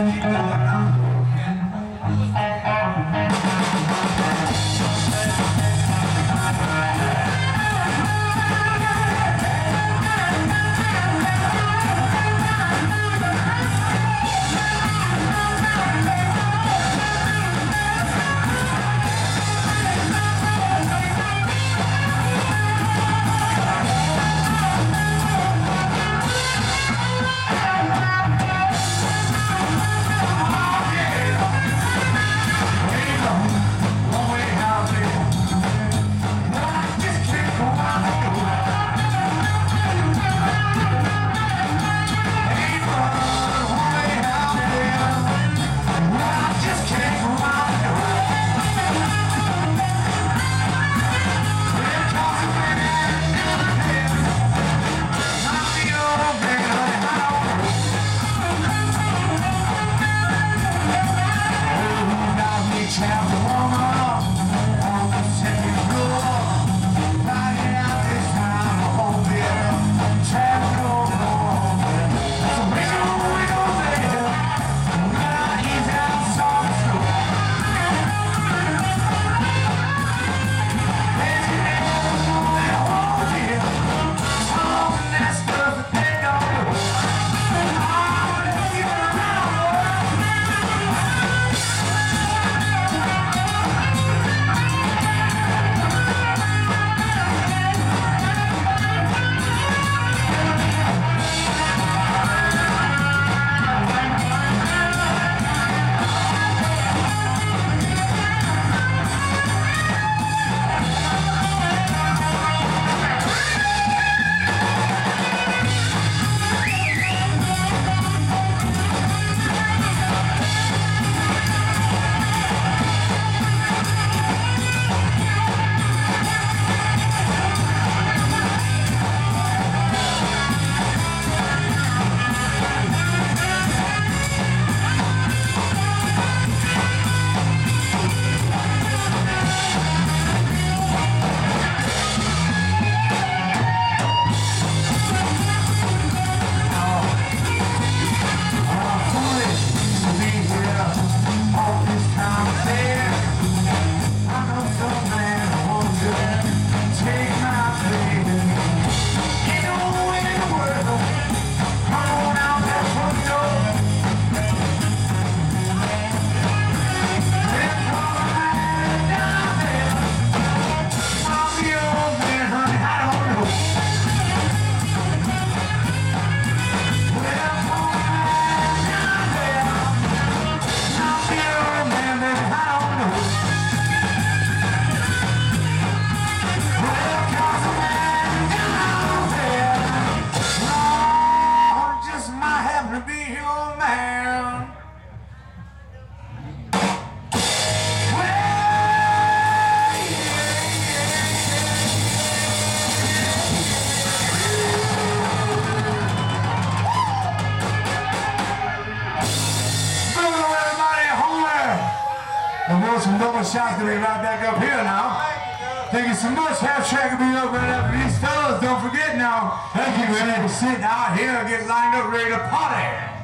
Some double shots gonna be right back up here now. Thank you so much. Half track will be over right after these fellas. Don't forget now. Thank you, man. Sitting out here, get lined up, ready to party.